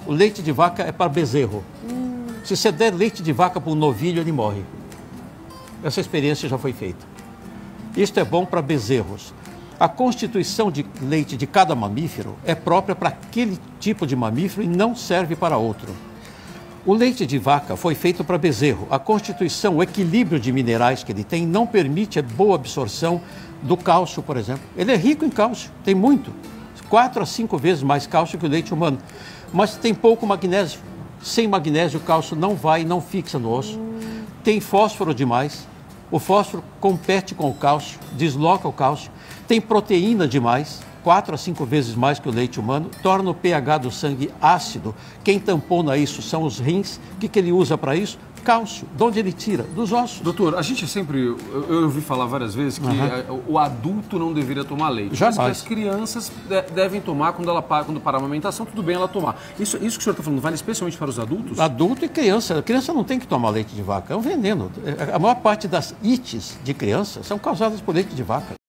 O leite de vaca é para bezerro. Se você der leite de vaca para um novilho, ele morre. Essa experiência já foi feita. Isto é bom para bezerros. A constituição de leite de cada mamífero é própria para aquele tipo de mamífero e não serve para outro. O leite de vaca foi feito para bezerro. A constituição, o equilíbrio de minerais que ele tem não permite a boa absorção do cálcio, por exemplo. Ele é rico em cálcio, tem muito. 4 a 5 vezes mais cálcio que o leite humano. Mas tem pouco magnésio. Sem magnésio, o cálcio não vai, não fixa no osso. Tem fósforo demais. O fósforo compete com o cálcio, desloca o cálcio. Tem proteína demais, 4 a 5 vezes mais que o leite humano, torna o pH do sangue ácido. Quem tampona isso são os rins. O que ele usa para isso? Cálcio. De onde ele tira? Dos ossos. Doutor, a gente sempre, eu ouvi falar várias vezes que o adulto não deveria tomar leite. Jamais. Mas que as crianças devem tomar quando para a amamentação, tudo bem ela tomar. Isso que o senhor está falando vale especialmente para os adultos? Adulto e criança. A criança não tem que tomar leite de vaca, é um veneno. A maior parte das ites de criança são causadas por leite de vaca.